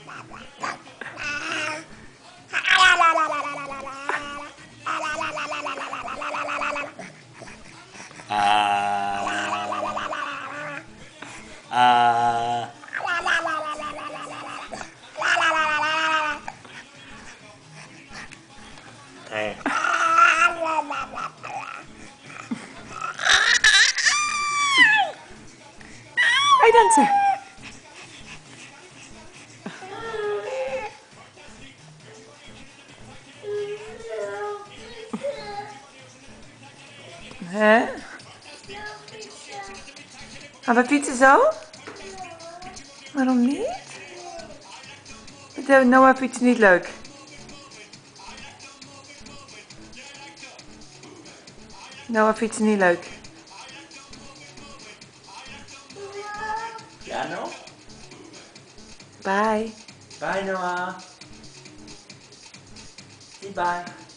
Hij dansen. Hè? Gaan we fietsen zo? Waarom niet? Noah fietsen niet leuk. Noah fietsen niet leuk. Ja, Noah? Bye. Bye, Noah. Bye.